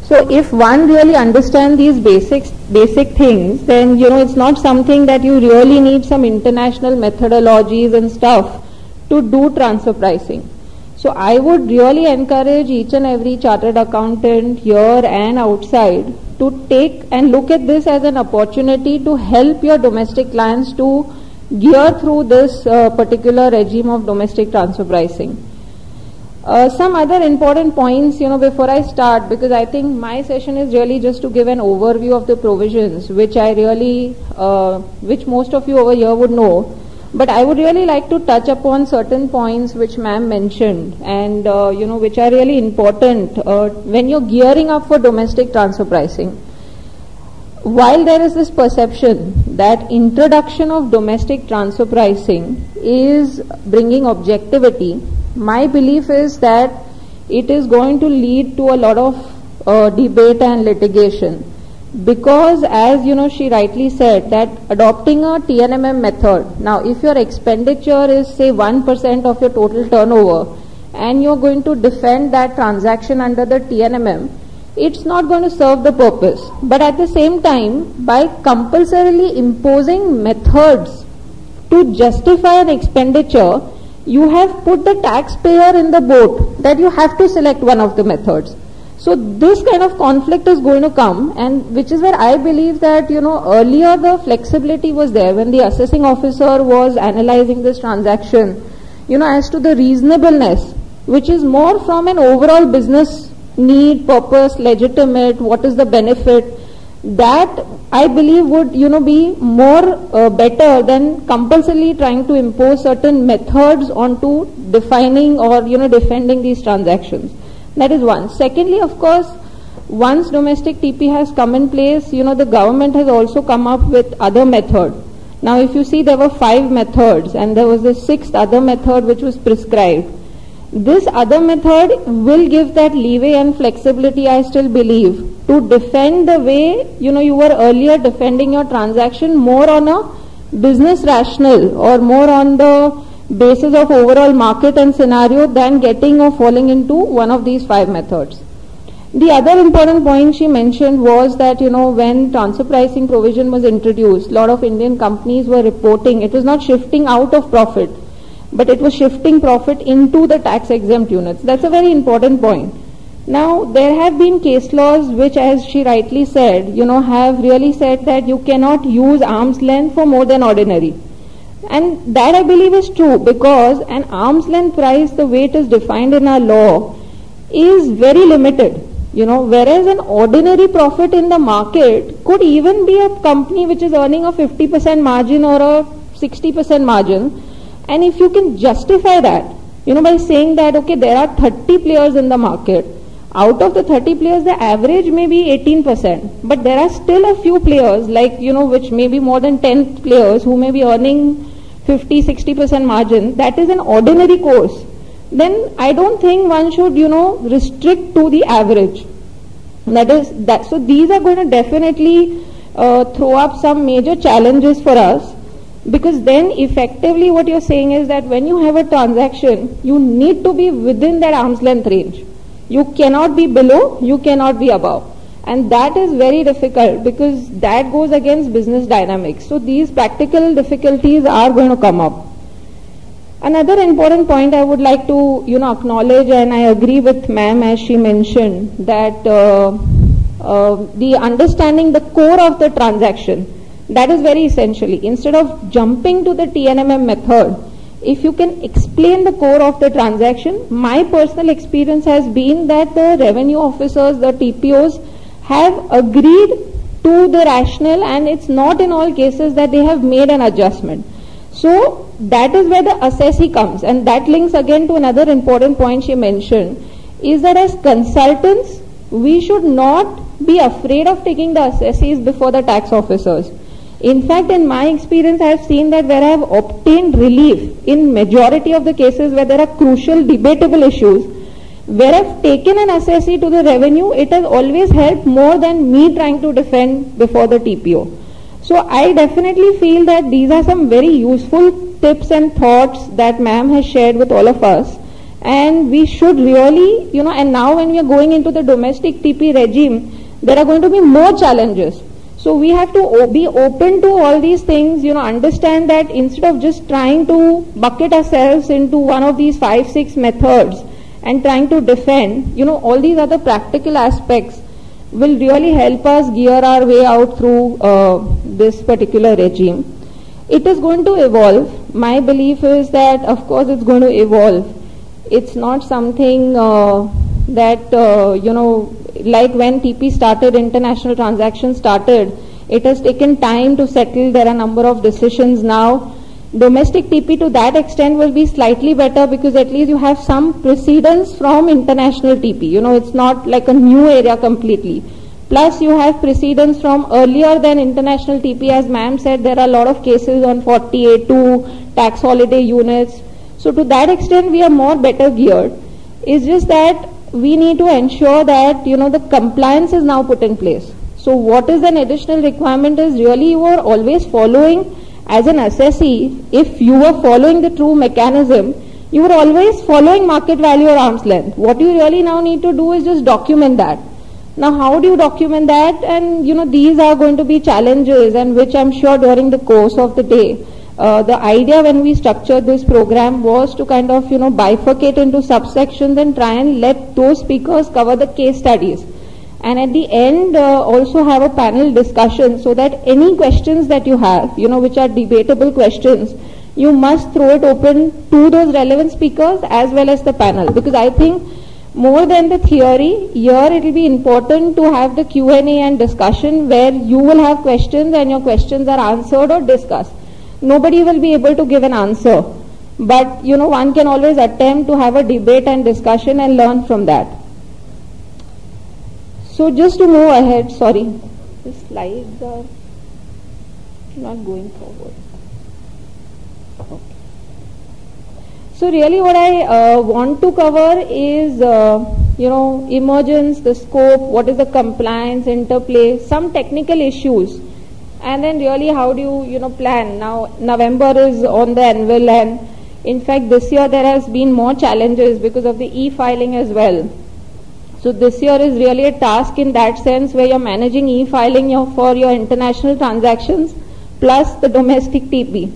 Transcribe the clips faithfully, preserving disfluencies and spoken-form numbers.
So if one really understands these basics, basic things, then you know it's not something that you really need some international methodologies and stuff to do transfer pricing. So I would really encourage each and every chartered accountant here and outside to take and look at this as an opportunity to help your domestic clients to gear through this uh, particular regime of domestic transfer pricing. Uh, some other important points, you know, before I start, because I think my session is really just to give an overview of the provisions, which I really, uh, which most of you over here would know. But I would really like to touch upon certain points which ma'am mentioned and, uh, you know, which are really important uh, when you're gearing up for domestic transfer pricing. While there is this perception that introduction of domestic transfer pricing is bringing objectivity, my belief is that it is going to lead to a lot of uh, debate and litigation. Because as you know, she rightly said that adopting a T N M M method, now if your expenditure is say one percent of your total turnover and you're going to defend that transaction under the T N M M, it's not going to serve the purpose. But at the same time, by compulsorily imposing methods to justify an expenditure, you have put the taxpayer in the boat that you have to select one of the methods. So this kind of conflict is going to come, and which is where I believe that, you know, earlier the flexibility was there when the assessing officer was analyzing this transaction, you know, as to the reasonableness, which is more from an overall business need, purpose, legitimate, what is the benefit, that I believe would, you know, be more uh, better than compulsorily trying to impose certain methods onto defining or, you know, defending these transactions. That is one. Secondly, of course, once domestic T P has come in place, you know, the government has also come up with other method. Now, if you see, there were five methods and there was the sixth other method which was prescribed. This other method will give that leeway and flexibility, I still believe, to defend the way, you know, you were earlier defending your transaction more on a business rationale or more on the basis of overall market and scenario than getting or falling into one of these five methods. The other important point she mentioned was that, you know, when transfer pricing provision was introduced, a lot of Indian companies were reporting it was not shifting out of profit, but it was shifting profit into the tax exempt units. That's a very important point. Now, there have been case laws which, as she rightly said, you know, have really said that you cannot use arm's length for more than ordinary. And that I believe is true, because an arm's length price, the way it is defined in our law, is very limited. You know, whereas an ordinary profit in the market could even be a company which is earning a fifty percent margin or a sixty percent margin. And if you can justify that, you know, by saying that, okay, there are thirty players in the market, out of the thirty players, the average may be eighteen percent, but there are still a few players, like, you know, which may be more than ten players who may be earning fifty, sixty percent margin. That is an ordinary course. Then I don't think one should, you know, restrict to the average. That is that. So these are going to definitely uh, throw up some major challenges for us, because then effectively what you're saying is that when you have a transaction, you need to be within that arm's length range. You cannot be below, you cannot be above. And that is very difficult, because that goes against business dynamics. So these practical difficulties are going to come up. Another important point I would like to, you know, acknowledge, and I agree with ma'am as she mentioned, that uh, uh, the understanding the core of the transaction, that is very essentially. Instead of jumping to the T N M M method, if you can explain the core of the transaction, my personal experience has been that the revenue officers, the T P Os, have agreed to the rationale, and it's not in all cases that they have made an adjustment. So that is where the assessee comes, and that links again to another important point she mentioned, is that as consultants, we should not be afraid of taking the assessees before the tax officers. In fact, in my experience, I have seen that where I have obtained relief in majority of the cases where there are crucial debatable issues, where I have taken an assessee to the revenue, it has always helped more than me trying to defend before the T P O. So I definitely feel that these are some very useful tips and thoughts that ma'am has shared with all of us. And we should really, you know, and now when we are going into the domestic T P regime, there are going to be more challenges. So we have to be open to all these things, you know, understand that instead of just trying to bucket ourselves into one of these five, six methods and trying to defend, you know, all these other practical aspects will really help us gear our way out through uh, this particular regime. It is going to evolve. My belief is that, of course, it's going to evolve. It's not something uh, that, uh, you know, like when T P started, international transactions started, it has taken time to settle. There are a number of decisions now. Domestic T P to that extent will be slightly better because at least you have some precedents from international T P. You know, it's not like a new area completely. Plus you have precedents from earlier than international T P. As ma'am said, there are a lot of cases on forty A two, tax holiday units. So to that extent we are more better geared. It's just that we need to ensure that, you know, the compliance is now put in place. So what is an additional requirement is really you are always following as an assessee. If you are following the true mechanism, you are always following market value or arm's length. What you really now need to do is just document that. Now how do you document that? And you know, these are going to be challenges, and which I'm sure during the course of the day, Uh, the idea when we structured this program was to kind of, you know, bifurcate into subsections and try and let those speakers cover the case studies. And at the end, uh, also have a panel discussion so that any questions that you have, you know, which are debatable questions, you must throw it open to those relevant speakers as well as the panel. Because I think more than the theory, here it will be important to have the Q and A and discussion where you will have questions and your questions are answered or discussed. Nobody will be able to give an answer, but you know, one can always attempt to have a debate and discussion and learn from that. So just to move ahead, sorry, the slides are not going forward. Okay. So really what I uh, want to cover is, uh, you know, emergence, the scope, what is the compliance, interplay, some technical issues. And then really how do you, you know, plan? Now November is on the anvil, and in fact this year there has been more challenges because of the e-filing as well. So this year is really a task in that sense where you're managing e-filing your, for your international transactions plus the domestic T P.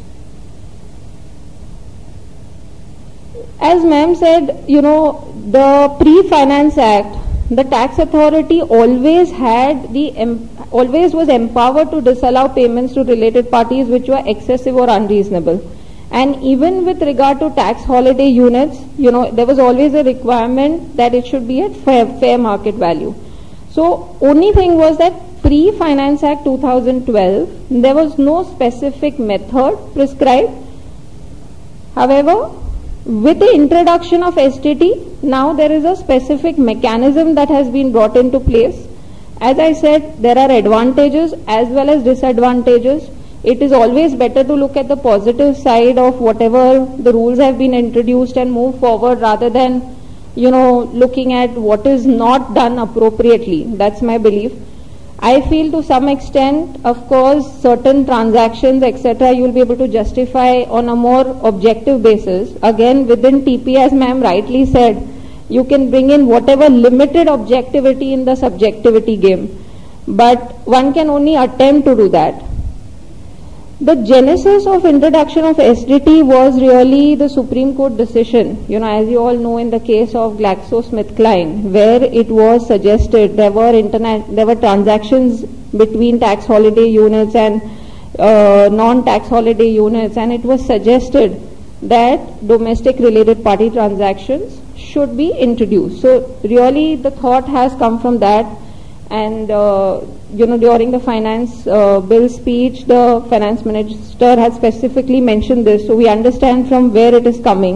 As ma'am said, you know, the Pre-Finance Act, the tax authority always had the always was empowered to disallow payments to related parties which were excessive or unreasonable. And even with regard to tax holiday units, you know, there was always a requirement that it should be at fair, fair market value. So only thing was that Pre-Finance Act two thousand twelve, there was no specific method prescribed. However, with the introduction of S T T, now there is a specific mechanism that has been brought into place. As I said, there are advantages as well as disadvantages. It is always better to look at the positive side of whatever the rules have been introduced and move forward rather than, you know, looking at what is not done appropriately. That's my belief. I feel to some extent, of course, certain transactions, et cetera, you will be able to justify on a more objective basis. Again, within T P, as ma'am rightly said, you can bring in whatever limited objectivity in the subjectivity game. But one can only attempt to do that. The genesis of introduction of S T T was really the Supreme Court decision, you know, as you all know, in the case of GlaxoSmithKline, where it was suggested there were internet, there were transactions between tax holiday units and uh, non-tax holiday units, and it was suggested that domestic related party transactions should be introduced. So really the thought has come from that. And uh, you know, during the finance uh, bill speech, the finance minister has specifically mentioned this, so we understand from where it is coming.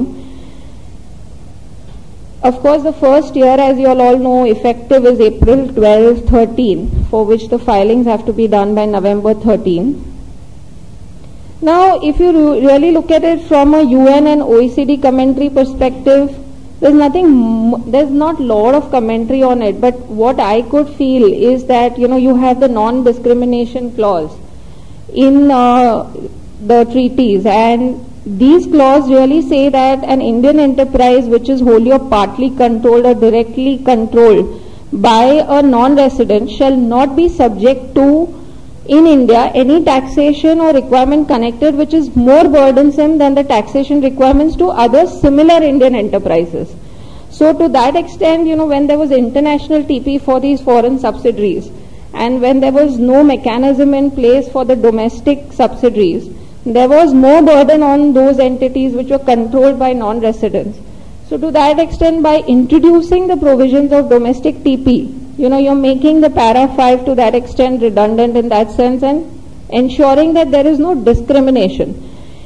Of course, the first year, as you all know, effective is April twelfth, thirteenth, for which the filings have to be done by November thirteenth. Now, if you really look at it from a U N and O E C D commentary perspective, there's nothing, there's not lot of commentary on it, but what I could feel is that, you know, you have the non-discrimination clause in uh, the treaties, and these clauses really say that an Indian enterprise which is wholly or partly controlled or directly controlled by a non-resident shall not be subject to, in India, any taxation or requirement connected which is more burdensome than the taxation requirements to other similar Indian enterprises. So to that extent, you know, when there was international T P for these foreign subsidiaries, and when there was no mechanism in place for the domestic subsidiaries, there was more burden on those entities which were controlled by non-residents. So to that extent, by introducing the provisions of domestic T P, you know, you're making the para five to that extent redundant in that sense and ensuring that there is no discrimination.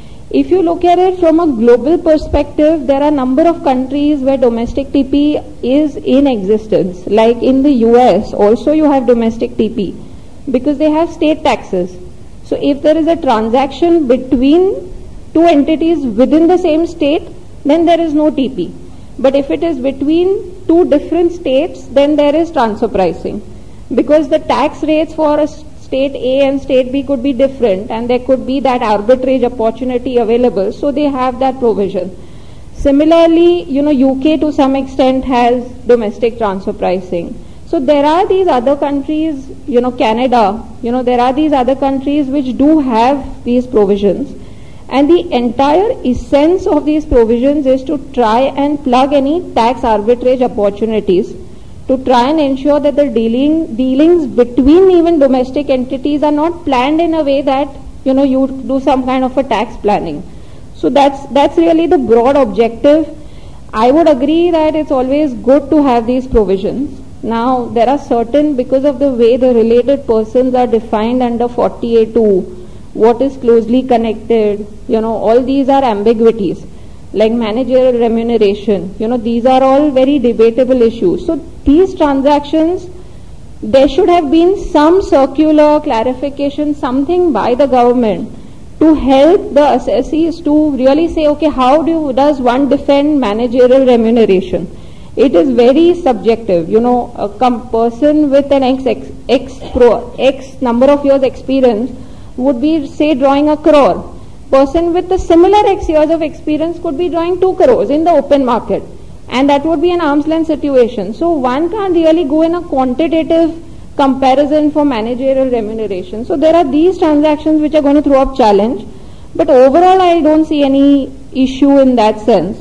If you look at it from a global perspective, there are a number of countries where domestic T P is in existence. Like in the U S, also you have domestic T P because they have state taxes. So if there is a transaction between two entities within the same state, then there is no T P. But if it is between two different states, then there is transfer pricing. Because the tax rates for a state A and state B could be different, and there could be that arbitrage opportunity available, so they have that provision. Similarly, you know, U K to some extent has domestic transfer pricing. So there are these other countries, you know, Canada, you know, there are these other countries which do have these provisions. And the entire essence of these provisions is to try and plug any tax arbitrage opportunities, to try and ensure that the dealing dealings between even domestic entities are not planned in a way that, you know, you do some kind of a tax planning. So that's that's really the broad objective. I would agree that it's always good to have these provisions. Now there are certain, because of the way the related persons are defined under forty A two, what is closely connected, you know, all these are ambiguities. Like managerial remuneration, you know, these are all very debatable issues. So these transactions, there should have been some circular clarification, something by the government to help the assessees to really say, okay, how do does one defend managerial remuneration? It is very subjective. You know, a com- person with an X, X, X, pro, X number of years experience would be, say, drawing a crore. Person with a similar X years of experience could be drawing two crores in the open market, and that would be an arm's length situation. So one can't really go in a quantitative comparison for managerial remuneration. So there are these transactions which are going to throw up challenge, but overall I don't see any issue in that sense.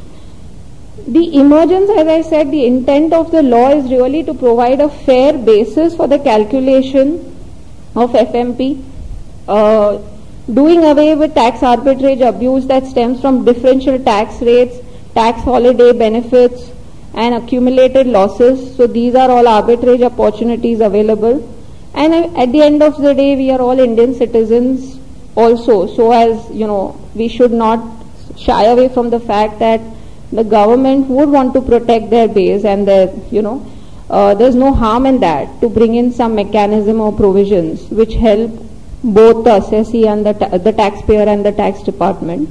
The emergence, as I said, the intent of the law is really to provide a fair basis for the calculation of F M P. Uh, doing away with tax arbitrage abuse that stems from differential tax rates, tax holiday benefits, and accumulated losses. So these are all arbitrage opportunities available. And at the end of the day, we are all Indian citizens also. So as you know, we should not shy away from the fact that the government would want to protect their base, and their, you know, uh, there's no harm in that, to bring in some mechanism or provisions which help both the assessee and the, ta- the taxpayer and the tax department.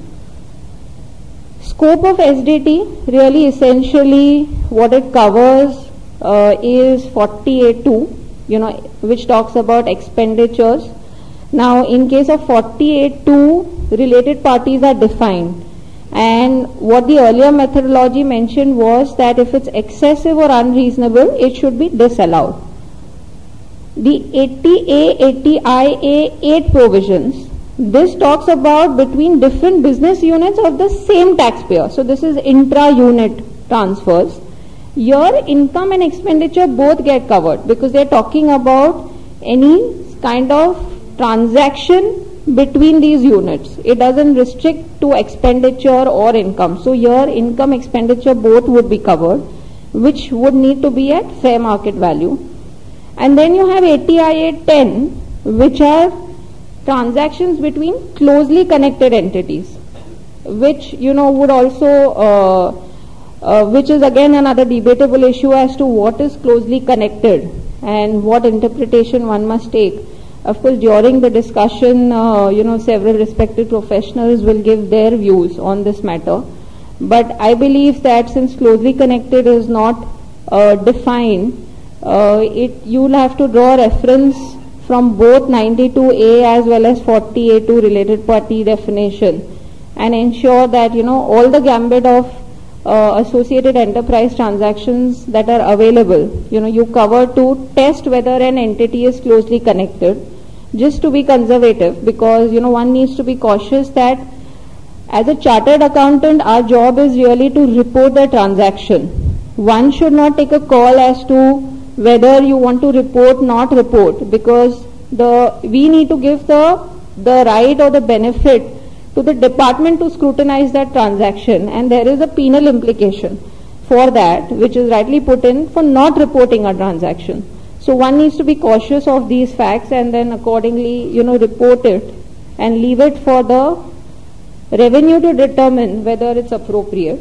Scope of S D T, really essentially what it covers uh, is forty A two, you know, which talks about expenditures. Now in case of forty A two, related parties are defined, and what the earlier methodology mentioned was that if it's excessive or unreasonable, it should be disallowed. The eighty A, eighty I A eight provisions, this talks about between different business units of the same taxpayer. So this is intra-unit transfers. Your income and expenditure both get covered, because they are talking about any kind of transaction between these units. It doesn't restrict to expenditure or income. So your income, expenditure both would be covered, which would need to be at fair market value. And then you have eighty I A ten, which are transactions between closely connected entities, which, you know, would also, uh, uh, which is again another debatable issue as to what is closely connected and what interpretation one must take. Of course, during the discussion, uh, you know, several respected professionals will give their views on this matter. But I believe that since closely connected is not uh, defined, Uh, it you'll have to draw reference from both ninety-two A as well as forty A two related party definition, and ensure that, you know, all the gambit of uh, associated enterprise transactions that are available, you know, you cover to test whether an entity is closely connected, just to be conservative, because, you know, one needs to be cautious that as a chartered accountant, our job is really to report the transaction. One should not take a call as to whether you want to report, not report, because the we need to give the the right or the benefit to the department to scrutinize that transaction, and there is a penal implication for that, which is rightly put in for not reporting a transaction. So one needs to be cautious of these facts and then accordingly, you know, report it and leave it for the revenue to determine whether it's appropriate.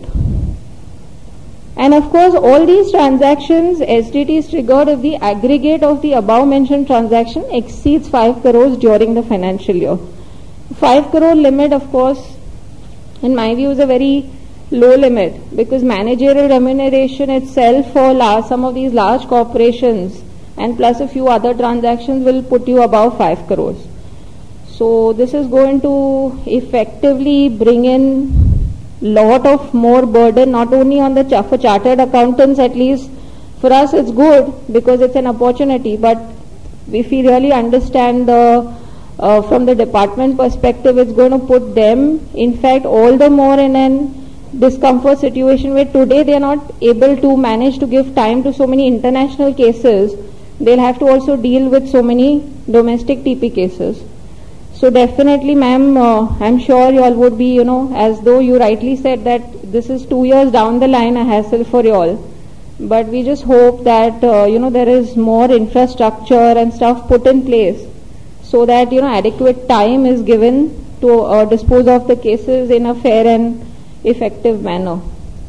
And of course, all these transactions, S D T is triggered if the aggregate of the above mentioned transaction exceeds five crores during the financial year. five crore limit, of course, in my view is a very low limit, because managerial remuneration itself for large, some of these large corporations and plus a few other transactions will put you above five crores. So this is going to effectively bring in lot of more burden, not only on the ch- for chartered accountants, at least for us it's good because it's an opportunity, but if we really understand the uh, from the department perspective, it's going to put them in fact all the more in an discomfort situation where today they are not able to manage to give time to so many international cases. They'll have to also deal with so many domestic T P cases. So definitely, ma'am, uh, I'm sure you all would be, you know, as though you rightly said that this is two years down the line a hassle for you all. But we just hope that, uh, you know, there is more infrastructure and stuff put in place so that, you know, adequate time is given to uh, dispose of the cases in a fair and effective manner.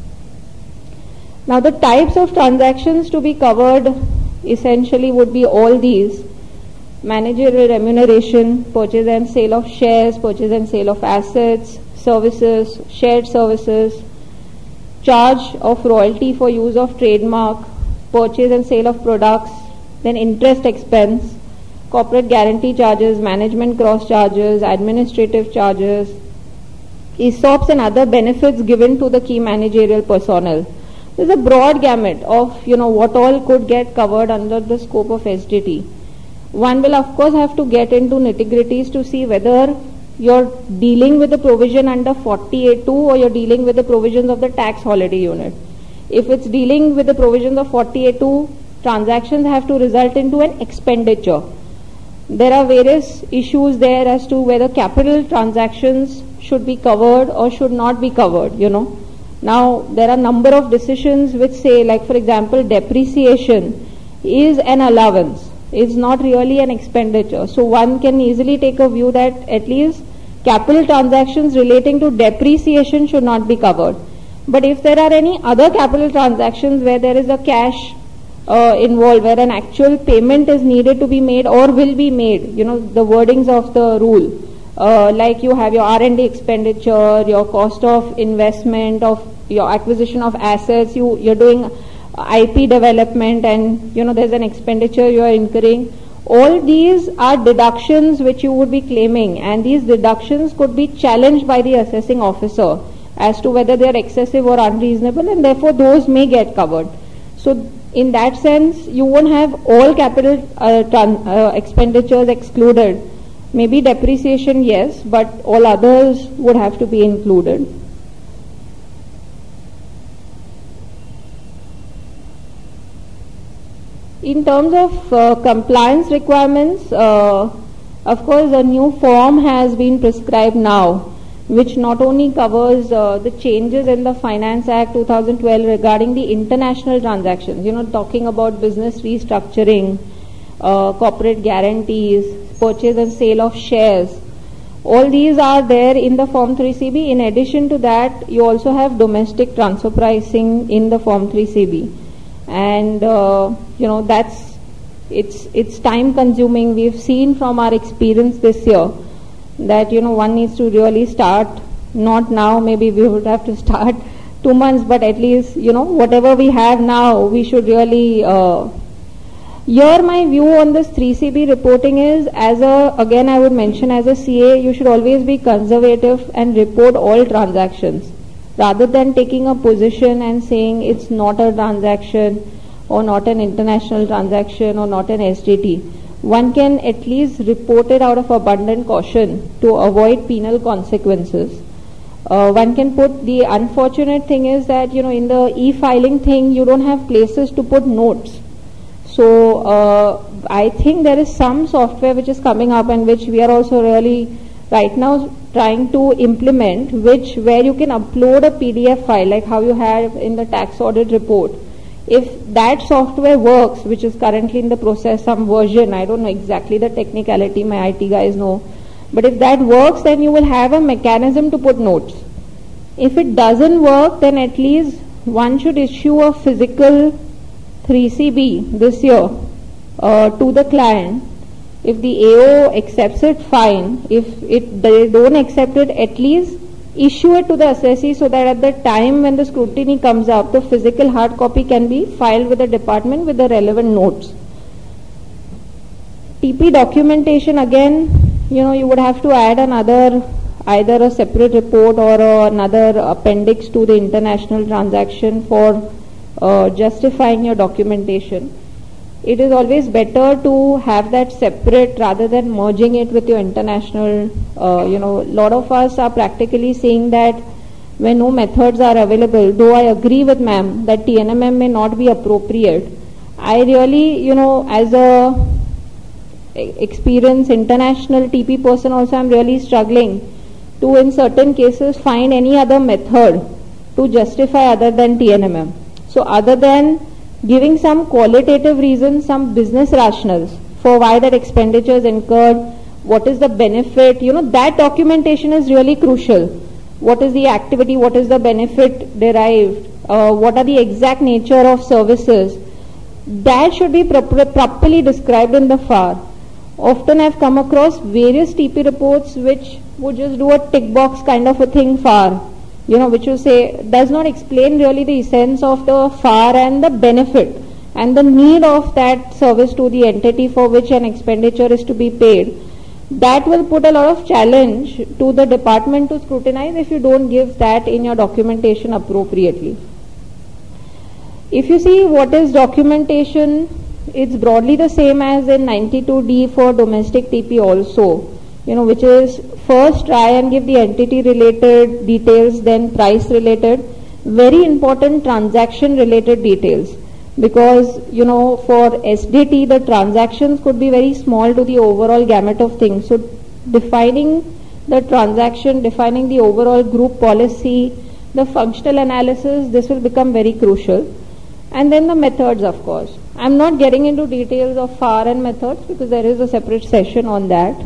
Now, the types of transactions to be covered essentially would be all these: managerial remuneration, purchase and sale of shares, purchase and sale of assets, services, shared services, charge of royalty for use of trademark, purchase and sale of products, then interest expense, corporate guarantee charges, management cross charges, administrative charges, E S O Ps and other benefits given to the key managerial personnel. There's a broad gamut of, you know, what all could get covered under the scope of S D T. One will of course have to get into nitty-gritties to see whether you're dealing with the provision under forty-eight two or you're dealing with the provisions of the tax holiday unit. If it's dealing with the provisions of forty-eight two, transactions have to result into an expenditure. There are various issues there as to whether capital transactions should be covered or should not be covered, you know. Now, there are number of decisions which say, like for example, depreciation is an allowance. It's not really an expenditure. So one can easily take a view that at least capital transactions relating to depreciation should not be covered. But if there are any other capital transactions where there is a cash uh, involved, where an actual payment is needed to be made or will be made, you know, the wordings of the rule, uh, like you have your R and D expenditure, your cost of investment, of your acquisition of assets, you, you're doing I P development, and you know there's an expenditure you are incurring. All these are deductions which you would be claiming, and these deductions could be challenged by the assessing officer as to whether they are excessive or unreasonable, and therefore those may get covered. So in that sense, you won't have all capital uh, tran- uh, expenditures excluded. Maybe depreciation, yes, but all others would have to be included. In terms of uh, compliance requirements, uh, of course, a new form has been prescribed now, which not only covers uh, the changes in the Finance Act two thousand twelve regarding the international transactions, you know, talking about business restructuring, uh, corporate guarantees, purchase and sale of shares. All these are there in the Form three C B. In addition to that, you also have domestic transfer pricing in the Form three C B. And uh, you know that's it's it's time consuming. We've seen from our experience this year that you know one needs to really start, not now, maybe we would have to start two months, but at least you know whatever we have now, we should really uh, Here my view on this three C B reporting is, as a, again I would mention as a C A, you should always be conservative and report all transactions, rather than taking a position and saying it's not a transaction or not an international transaction or not an S D T. One can at least report it out of abundant caution to avoid penal consequences. Uh, one can put, the unfortunate thing is that, you know, in the e-filing thing, you don't have places to put notes. So uh, I think there is some software which is coming up and which we are also really right now trying to implement, which where you can upload a P D F file like how you have in the tax audit report. If that software works, which is currently in the process, some version, I don't know exactly the technicality, my I T guys know, but if that works, then you will have a mechanism to put notes. If it doesn't work, then at least one should issue a physical three C B this year uh, to the client. If the A O accepts it, fine. If it they don't accept it, at least issue it to the assessee so that at the time when the scrutiny comes up, the physical hard copy can be filed with the department with the relevant notes. T P documentation, again, you know, you would have to add another, either a separate report or uh, another appendix to the international transaction for uh, justifying your documentation. It is always better to have that separate rather than merging it with your international. Uh, you know, a lot of us are practically saying that when no methods are available, though I agree with ma'am that T N M M may not be appropriate, I really, you know, as a experienced international T P person also, I'm really struggling to in certain cases find any other method to justify other than T N M M. So other than giving some qualitative reasons, some business rationales for why that expenditure is incurred, what is the benefit, you know, that documentation is really crucial. What is the activity, what is the benefit derived, uh, what are the exact nature of services, that should be proper, properly described in the F A R. Often I've come across various T P reports which would just do a tick box kind of a thing F A R. You know, which will say, does not explain really the essence of the F A R and the benefit and the need of that service to the entity for which an expenditure is to be paid. That will put a lot of challenge to the department to scrutinize if you don't give that in your documentation appropriately. If you see what is documentation, it's broadly the same as in ninety-two D for domestic T P also. You know, which is first try and give the entity related details, then price related, very important transaction related details, because you know for S D T the transactions could be very small to the overall gamut of things. So defining the transaction, defining the overall group policy, the functional analysis, this will become very crucial. And then the methods, of course. I'm not getting into details of F A R and methods because there is a separate session on that.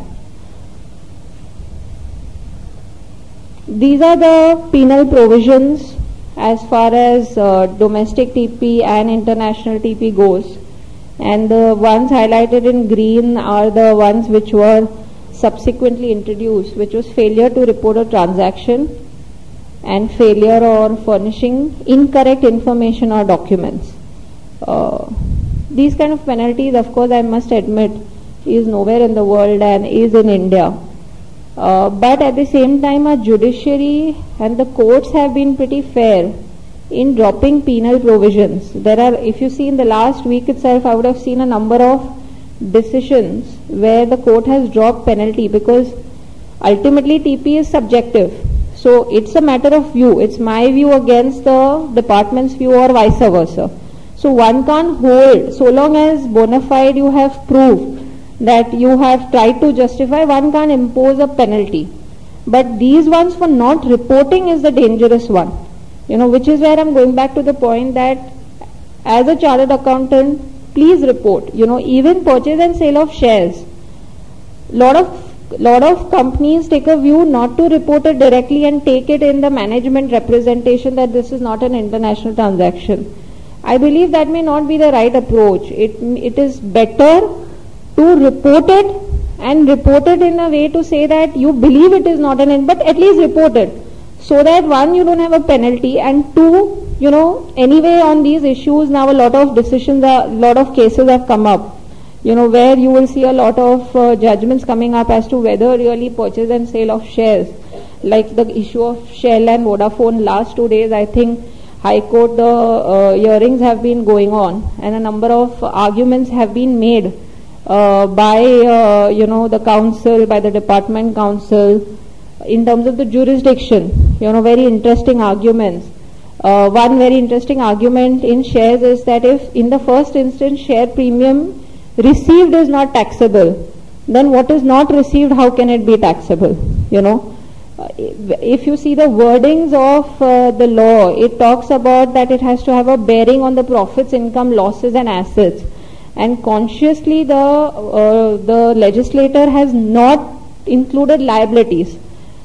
These are the penal provisions as far as uh, domestic T P and international T P goes, and the ones highlighted in green are the ones which were subsequently introduced, which was failure to report a transaction and failure or furnishing incorrect information or documents. Uh, these kind of penalties, of course, I must admit, is nowhere in the world and is in India. Uh, but at the same time, our judiciary and the courts have been pretty fair in dropping penal provisions. There are, if you see in the last week itself, I would have seen a number of decisions where the court has dropped penalty, because ultimately T P is subjective. So it's a matter of view. It's my view against the department's view or vice versa. So one can't hold, so long as bona fide you have proved that you have tried to justify, one can't impose a penalty. But these ones for not reporting is the dangerous one. You know, which is where I'm going back to the point that as a chartered accountant, please report. You know, even purchase and sale of shares. Lot of lot of companies take a view not to report it directly and take it in the management representation that this is not an international transaction. I believe that may not be the right approach. It it is better to report it and report it in a way to say that you believe it is not an, but at least report it, so that one, you don't have a penalty, and two, you know, anyway on these issues now a lot of decisions, a lot of cases have come up, you know, where you will see a lot of uh, judgments coming up as to whether really purchase and sale of shares, like the issue of Shell and Vodafone. Last two days I think High Court, the uh, hearings have been going on, and a number of arguments have been made uh, by uh, you know, the council, by the department council, in terms of the jurisdiction. You know, very interesting arguments. Uh, one very interesting argument in shares is that if in the first instance share premium received is not taxable, then what is not received, how can it be taxable? You know, uh, if you see the wordings of uh, the law, it talks about that it has to have a bearing on the profits, income, losses and assets, and consciously the uh, the legislator has not included liabilities.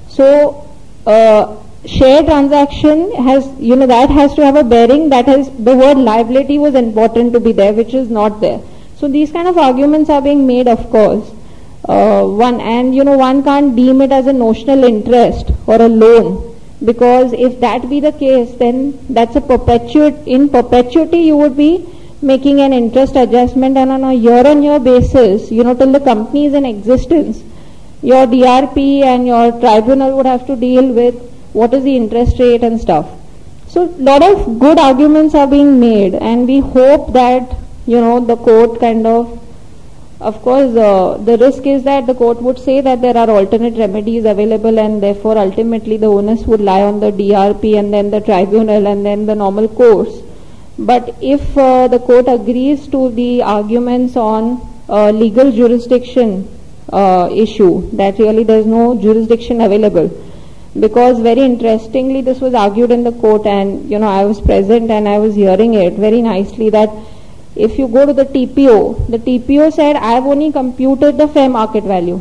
So uh, share transaction has, you know, that has to have a bearing, that has, the word liability was important to be there, which is not there. So these kind of arguments are being made, of course. Uh, one, and you know, one can't deem it as a notional interest or a loan, because if that be the case, then that's a perpetuate, in perpetuity you would be making an interest adjustment, and on a year on year basis, you know, till the company is in existence, your D R P and your tribunal would have to deal with what is the interest rate and stuff. So a lot of good arguments are being made, and we hope that, you know, the court kind of, of course, uh, the risk is that the court would say that there are alternate remedies available, and therefore ultimately the onus would lie on the D R P and then the tribunal and then the normal course. But if uh, the court agrees to the arguments on uh, legal jurisdiction uh, issue, that really there is no jurisdiction available, because very interestingly this was argued in the court, and you know, I was present and I was hearing it very nicely, that if you go to the T P O, the T P O said, I have only computed the fair market value.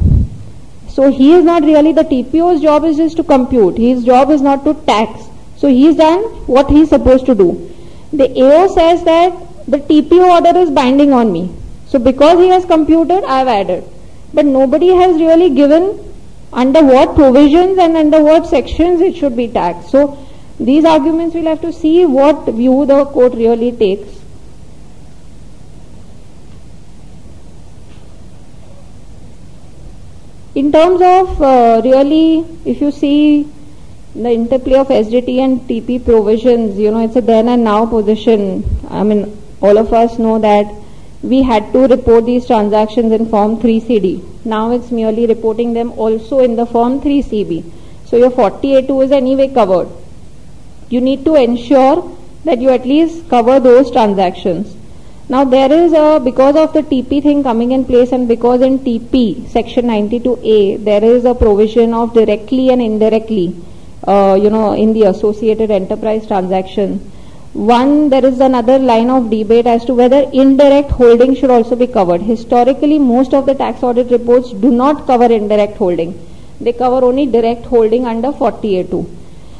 So he is not really, the T P O's job is just to compute. His job is not to tax. So he has done what he is supposed to do. The A O says that the T P O order is binding on me. So because he has computed, I have added. But nobody has really given under what provisions and under what sections it should be taxed. So these arguments, we'll have to see what view the court really takes. In terms of uh, really, if you see the interplay of S D T and T P provisions, you know, it's a then and now position. I mean, all of us know that we had to report these transactions in Form three C D. Now it's merely reporting them also in the Form three C B. So your forty A two is anyway covered. You need to ensure that you at least cover those transactions. Now there is a, because of the T P thing coming in place, and because in T P section ninety-two A there is a provision of directly and indirectly, uh, you know, in the associated enterprise transaction. One, there is another line of debate as to whether indirect holding should also be covered. Historically, most of the tax audit reports do not cover indirect holding. They cover only direct holding under forty A two.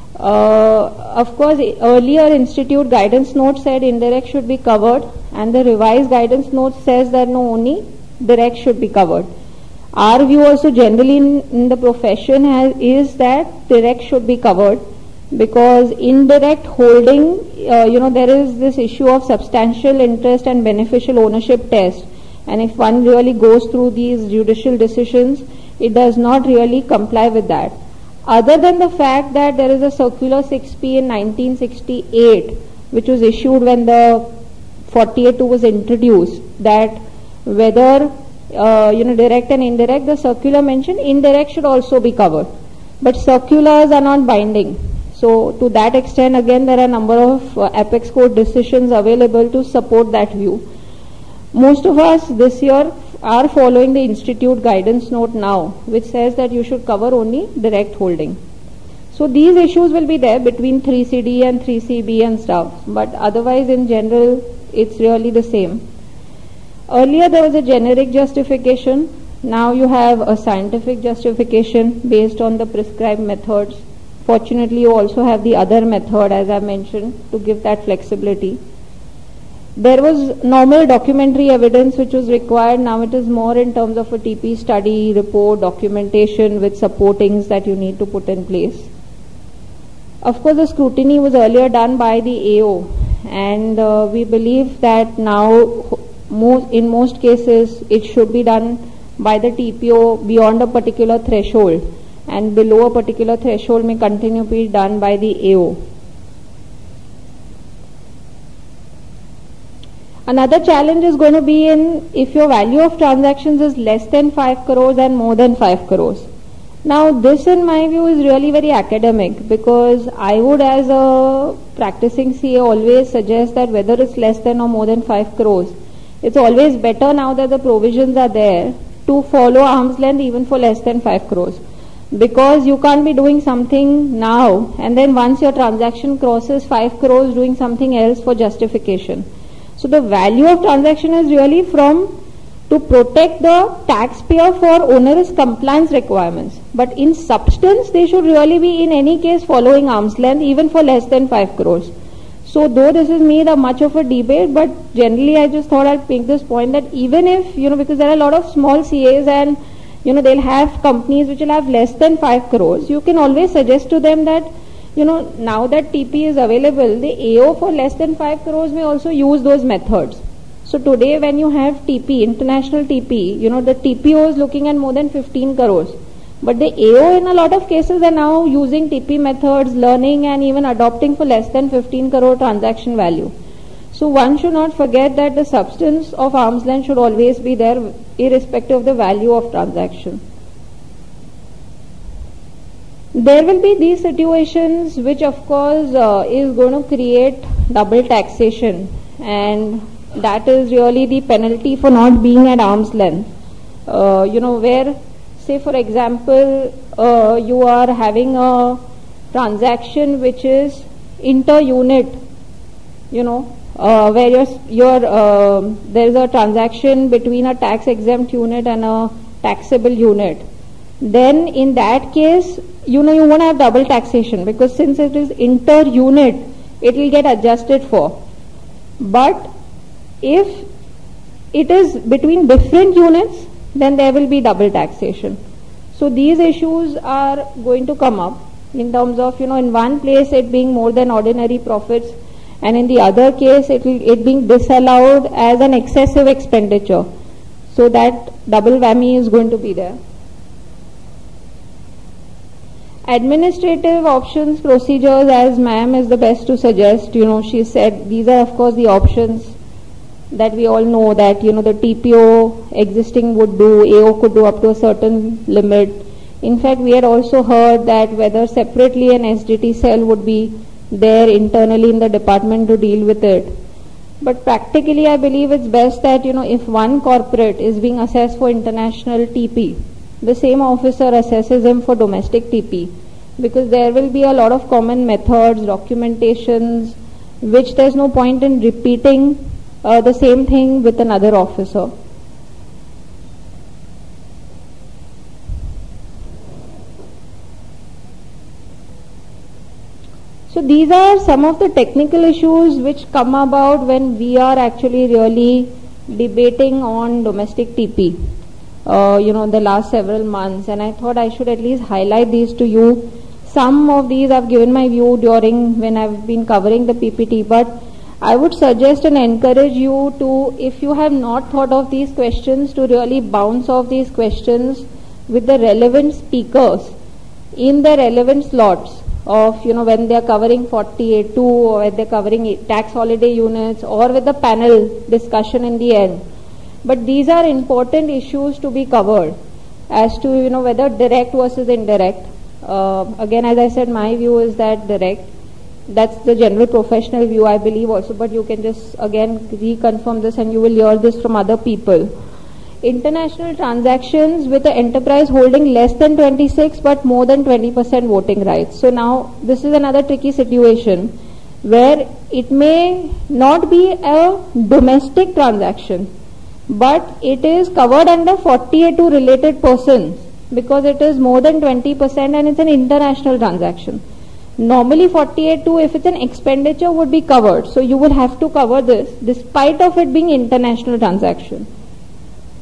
Uh, of course, earlier institute guidance note said indirect should be covered, and the revised guidance note says that no, only direct should be covered. Our view also generally in, in the profession has, is that direct should be covered, because indirect holding, uh, you know, there is this issue of substantial interest and beneficial ownership test, and if one really goes through these judicial decisions, it does not really comply with that. Other than the fact that there is a circular six P in nineteen sixty-eight, which was issued when the forty A two was introduced, that whether uh, you know, direct and indirect, the circular mentioned indirect should also be covered, but circulars are not binding. So to that extent, again, there are a number of uh, apex court decisions available to support that view. Most of us this year are following the institute guidance note now, which says that you should cover only direct holding. So these issues will be there between three C D and three C B and stuff, but otherwise in general it's really the same. Earlier there was a generic justification, now you have a scientific justification based on the prescribed methods. Fortunately, you also have the other method, as I mentioned, to give that flexibility. There was normal documentary evidence which was required. Now it is more in terms of a T P study, report, documentation with supportings that you need to put in place. Of course, the scrutiny was earlier done by the A O, and uh, we believe that now most, in most cases it should be done by the T P O beyond a particular threshold, and below a particular threshold may continue to be done by the A O. Another challenge is going to be in if your value of transactions is less than five crores and more than five crores. Now this in my view is really very academic, because I would as a practicing C A always suggest that whether it's less than or more than five crores, it's always better now that the provisions are there to follow arm's length even for less than five crores. Because you can't be doing something now and then once your transaction crosses five crores doing something else for justification. So the value of transaction is really from to protect the taxpayer for onerous compliance requirements. But in substance, they should really be in any case following arm's length even for less than five crores. So though this is made a much of a debate, but generally I just thought I'd make this point that even if, you know, because there are a lot of small C As and, you know, they'll have companies which will have less than five crores, you can always suggest to them that, you know, now that T P is available, the A O for less than five crores may also use those methods. So today when you have T P, international T P, you know, the T P O is looking at more than fifteen crores. But the A O in a lot of cases are now using T P methods, learning and even adopting for less than fifteen crore transaction value. So one should not forget that the substance of arm's length should always be there irrespective of the value of transaction. There will be these situations which of course uh, is going to create double taxation, and that is really the penalty for not being at arm's length. Uh, you know, where say for example uh, you are having a transaction which is inter-unit, you know, uh, where your, your uh, there is a transaction between a tax exempt unit and a taxable unit. Then in that case, you know, you won't have double taxation, because since it is inter-unit, it will get adjusted for. But if it is between different units, then there will be double taxation. So these issues are going to come up in terms of, you know, in one place it being more than ordinary profits, and in the other case it will, it being disallowed as an excessive expenditure. So that double whammy is going to be there. Administrative options, procedures, as ma'am is the best to suggest. You know, she said these are of course the options that we all know that, you know, the T P O existing would do, A O could do up to a certain limit. In fact, we had also heard that whether separately an S D T cell would be there internally in the department to deal with it. But practically I believe it's best that, you know, if one corporate is being assessed for international T P, the same officer assesses him for domestic T P, because there will be a lot of common methods, documentations, which there's no point in repeating uh, the same thing with another officer. So these are some of the technical issues which come about when we are actually really debating on domestic T P. Uh, you know, in the last several months, and I thought I should at least highlight these to you. Some of these I've given my view during when I've been covering the P P T, but I would suggest and encourage you to, if you have not thought of these questions, to really bounce off these questions with the relevant speakers in the relevant slots of, you know, when they are covering forty-eight two or when they're covering tax holiday units, or with the panel discussion in the end. But these are important issues to be covered as to, you know, whether direct versus indirect. Uh, again, as I said, my view is that direct. That's the general professional view, I believe also, but you can just again reconfirm this and you will hear this from other people. International transactions with the enterprise holding less than twenty-six but more than twenty percent voting rights. So now this is another tricky situation where it may not be a domestic transaction, but it is covered under forty-eight two related persons because it is more than twenty percent and it's an international transaction. Normally forty-eight two, if it's an expenditure, would be covered. So you will have to cover this despite of it being international transaction.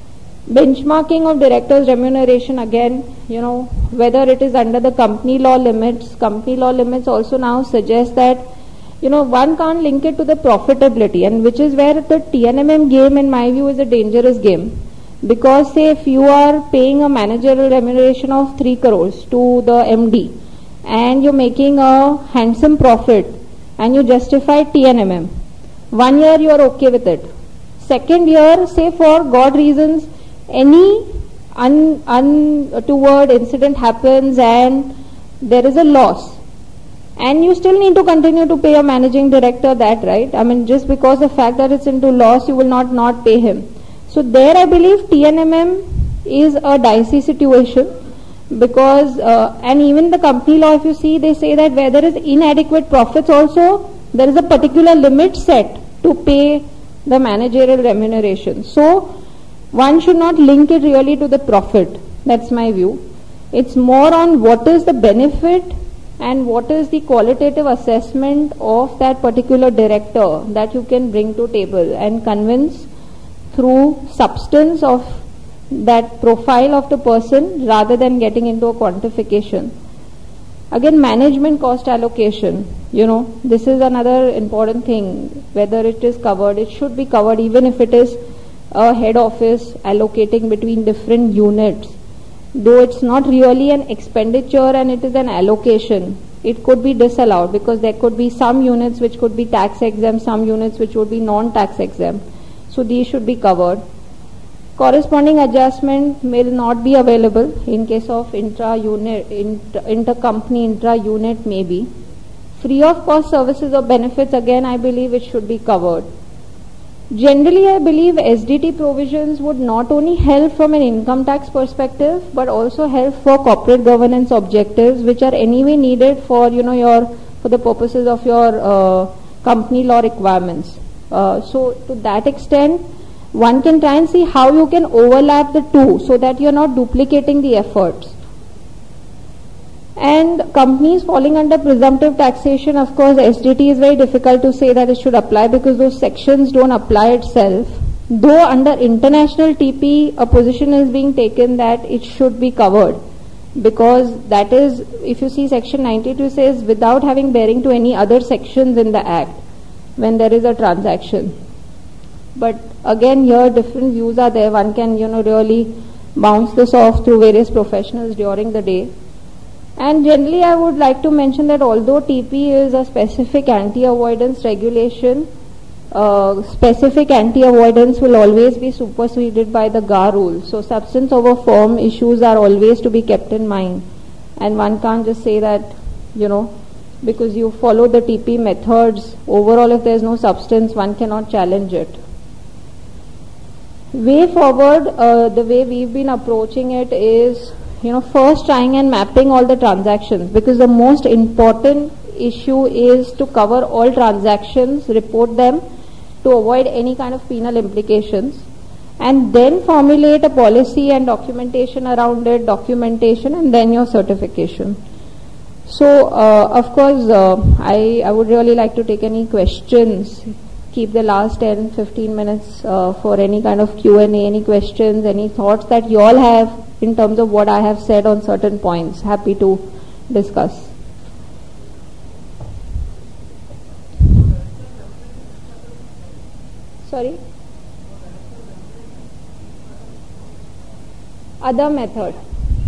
Benchmarking of directors' remuneration, again, you know, whether it is under the company law limits. Company law limits also now suggest that, you know, one can't link it to the profitability, and which is where the T N M M game, in my view, is a dangerous game. Because say if you are paying a managerial remuneration of three crores to the M D and you're making a handsome profit and you justify T N M M, one year you are okay with it. Second year, say for God reasons, any un, untoward incident happens and there is a loss, and you still need to continue to pay a managing director that, right? I mean, just because the fact that it's into loss, you will not not pay him. So there I believe T N M M is a dicey situation, because uh, and even the company law, if you see, they say that where there is inadequate profits also, there is a particular limit set to pay the managerial remuneration. So one should not link it really to the profit. That's my view. It's more on what is the benefit and what is the qualitative assessment of that particular director that you can bring to table and convince through substance of that profile of the person rather than getting into a quantification. Again, management cost allocation, you know, this is another important thing. Whether it is covered, it should be covered, even if it is a head office allocating between different units. Though it's not really an expenditure and it is an allocation, it could be disallowed, because there could be some units which could be tax exempt, some units which would be non-tax exempt. So these should be covered. Corresponding adjustment may not be available in case of intra-unit, inter, inter-company, intra-unit maybe. Free of cost services or benefits, again I believe it should be covered. Generally I believe S D T provisions would not only help from an income tax perspective, but also help for corporate governance objectives, which are anyway needed for, you know, your, for the purposes of your uh, company law requirements. Uh, so to that extent, one can try and see how you can overlap the two so that you are not duplicating the efforts. And companies falling under presumptive taxation, of course, S D T is very difficult to say that it should apply, because those sections don't apply itself. Though under international T P, a position is being taken that it should be covered, because that is, if you see section ninety-two says without having bearing to any other sections in the Act when there is a transaction. But again, here different views are there. One can, you know, really bounce this off through various professionals during the day. And generally, I would like to mention that although T P is a specific anti-avoidance regulation, uh, specific anti-avoidance will always be superseded by the G A R rule. So substance over form issues are always to be kept in mind. And one can't just say that, you know, because you follow the T P methods, overall if there is no substance, one cannot challenge it. Way forward, uh, the way we've been approaching it is, you know, first trying and mapping all the transactions, because the most important issue is to cover all transactions, report them to avoid any kind of penal implications, and then formulate a policy and documentation around it, documentation, and then your certification. So, uh, of course, uh, I, I would really like to take any questions. Keep the last ten to fifteen minutes uh, for any kind of Q and A, any questions, any thoughts that you all have in terms of what I have said on certain points. Happy to discuss. Sorry? Other method.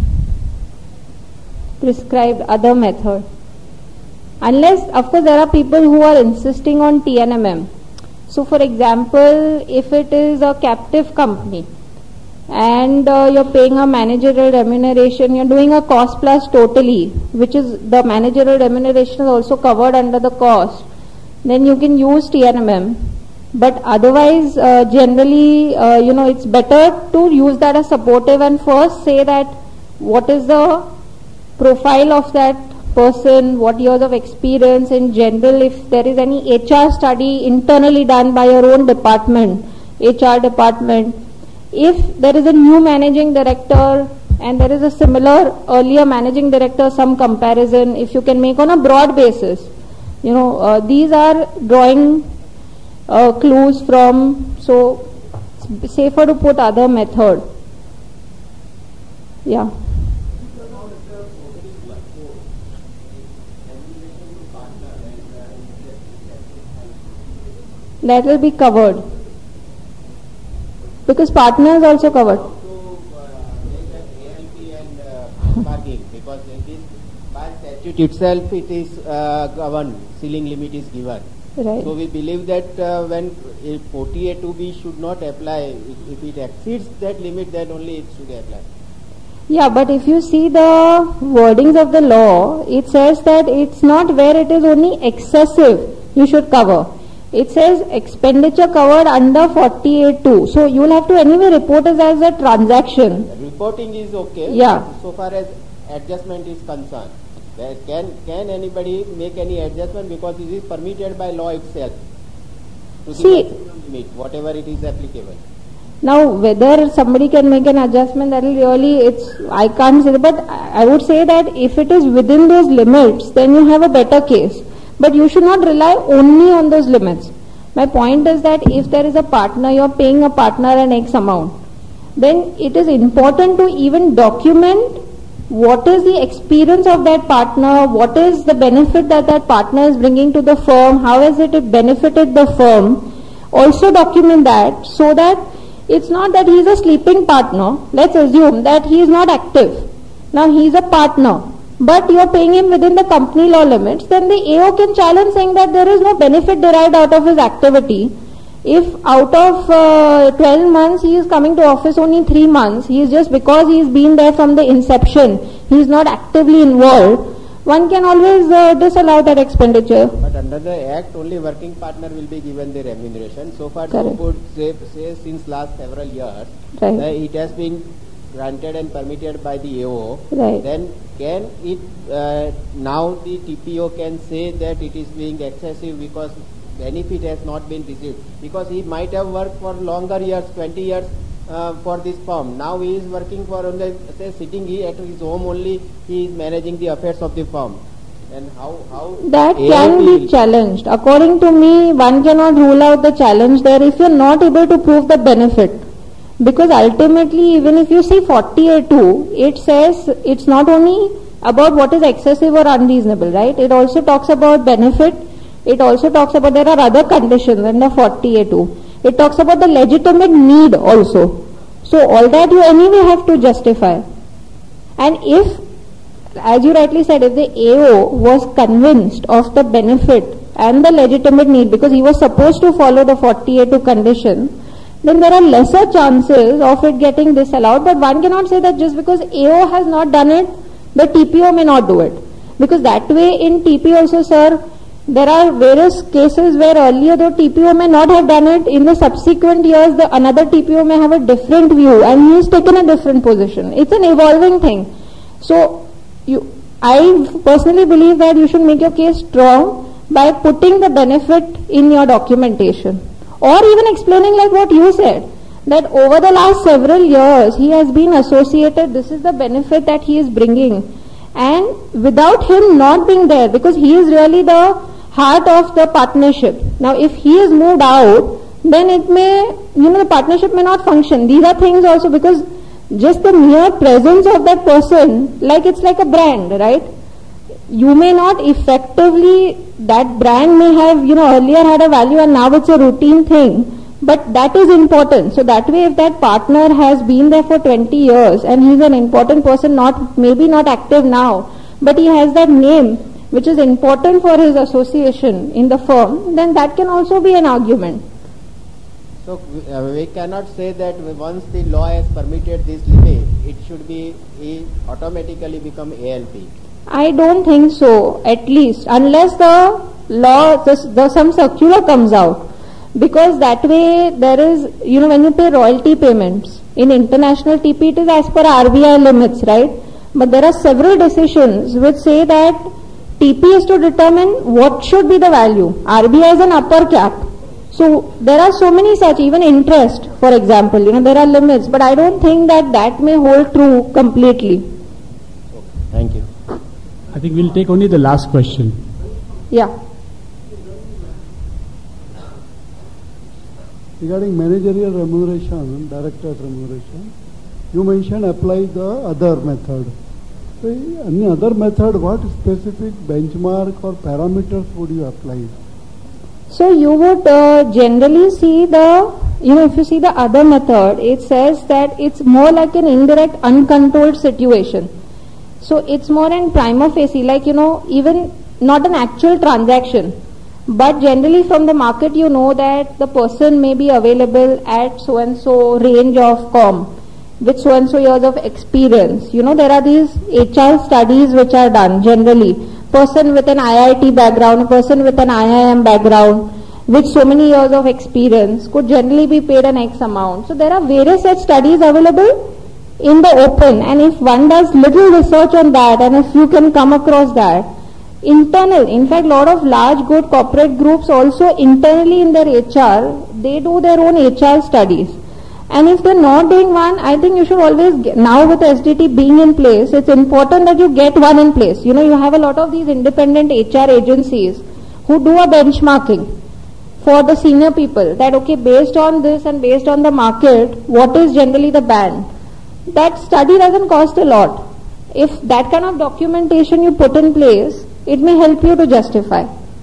Prescribed other method. Unless, of course, there are people who are insisting on T N M M. So, for example, if it is a captive company and uh, you're paying a managerial remuneration, you're doing a cost plus totally, which is the managerial remuneration is also covered under the cost, then you can use T N M M. But otherwise, uh, generally, uh, you know, it's better to use that as supportive and first say that what is the profile of that person, what years of experience in general, if there is any H R study internally done by your own department, H R department, if there is a new managing director and there is a similar earlier managing director, some comparison, if you can make on a broad basis, you know, uh, these are drawing uh, clues from, so safer to put other method. Yeah. That will be covered. Because partner is also covered. Because it is by statute itself it is uh, governed, ceiling limit is given. Right. So we believe that uh, when forty A two B should not apply, if it exceeds that limit then only it should apply. Yeah, but if you see the wordings of the law, it says that it's not where it is only excessive you should cover. It says expenditure covered under forty A two. So you will have to anyway report it as a transaction. Reporting is okay. Yeah. So far as adjustment is concerned, there can can anybody make any adjustment because it is permitted by law itself to See, the limit, whatever it is applicable. Now whether somebody can make an adjustment, that will really, it's, I can't say, but I would say that if it is within those limits, then you have a better case. But you should not rely only on those limits. My point is that if there is a partner, you are paying a partner an X amount, then it is important to even document what is the experience of that partner, what is the benefit that that partner is bringing to the firm, how has it benefited the firm. Also document that, so that it's not that he is a sleeping partner. Let's assume that he is not active. Now he is a partner, but you are paying him within the company law limits, then the A O can challenge saying that there is no benefit derived out of his activity. If out of uh, twelve months he is coming to office only three months, he is just because he has been there from the inception, he is not actively involved, one can always uh, disallow that expenditure. But under the Act, only working partner will be given the remuneration. So far, so good, say, say since last several years, right. uh, it has been granted and permitted by the A O. Right. Then can it, uh, now the T P O can say that it is being excessive because benefit has not been received, because he might have worked for longer years, twenty years uh, for this firm. Now he is working for only, say, sitting he at his home only, he is managing the affairs of the firm. And how, how that can be challenged. According to me, one cannot rule out the challenge there if you are not able to prove the benefit. Because ultimately, even if you see forty A two, it says it's not only about what is excessive or unreasonable, right? It also talks about benefit. It also talks about there are other conditions under forty A two. It talks about the legitimate need also. So all that you anyway have to justify. And if, as you rightly said, if the A O was convinced of the benefit and the legitimate need, because he was supposed to follow the forty A two condition, then there are lesser chances of it getting disallowed. But one cannot say that just because A O has not done it, the T P O may not do it. Because that way in T P also, sir, there are various cases where earlier the T P O may not have done it. In the subsequent years, the another T P O may have a different view and he has taken a different position. It's an evolving thing. So, you, I personally believe that you should make your case strong by putting the benefit in your documentation. Or even explaining like what you said, that over the last several years, he has been associated, this is the benefit that he is bringing. And without him not being there, because he is really the heart of the partnership. Now, if he is moved out, then it may, you know, the partnership may not function. These are things also, because just the mere presence of that person, like it's like a brand, right? You may not effectively, that brand may have, you know, earlier had a value and now it's a routine thing, but that is important. So that way, if that partner has been there for twenty years and he's an important person, not maybe not active now, but he has that name which is important for his association in the firm, then that can also be an argument. So uh, we cannot say that once the law has permitted this limit, it should be, it automatically become A L P. I don't think so, at least, unless the law, the, the some circular comes out. Because that way there is, you know, when you pay royalty payments, in international T P it is as per R B I limits, right? But there are several decisions which say that T P is to determine what should be the value. R B I is an upper cap. So there are so many such, even interest, for example, you know, there are limits. But I don't think that that may hold true completely. Okay, thank you. I think we'll take only the last question. Yeah. Regarding managerial remuneration, director's remuneration, you mentioned apply the other method. So any other method, what specific benchmark or parameters would you apply? So you would uh, generally see the, you know, if you see the other method, it says that it's more like an indirect, uncontrolled situation. So it's more in prima facie, like, you know, even not an actual transaction, but generally from the market you know that the person may be available at so and so range of com, with so and so years of experience. You know, there are these H R studies which are done generally. Person with an I I T background, a person with an I I M background, with so many years of experience could generally be paid an X amount. So there are various such studies available in the open, and if one does little research on that, and if you can come across that, internal, in fact, lot of large good corporate groups also internally in their H R, they do their own H R studies. And if they're not doing one, I think you should always get, now with S D T being in place, it's important that you get one in place. You know, you have a lot of these independent H R agencies who do a benchmarking for the senior people, that okay, based on this and based on the market, what is generally the band. That study doesn't cost a lot. If that kind of documentation you put in place, it may help you to justify.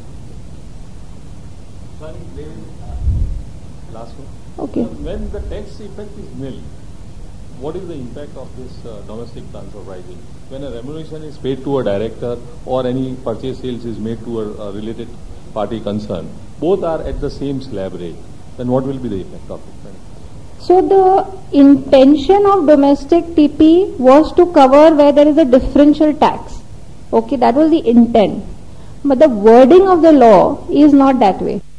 Last one. Okay. When the tax effect is nil, what is the impact of this uh, domestic transfer pricing? When a remuneration is paid to a director or any purchase sales is made to a, a related party concerned, both are at the same slab rate, then what will be the effect of it? So the intention of domestic T P was to cover where there is a differential tax. Okay, that was the intent. But the wording of the law is not that way.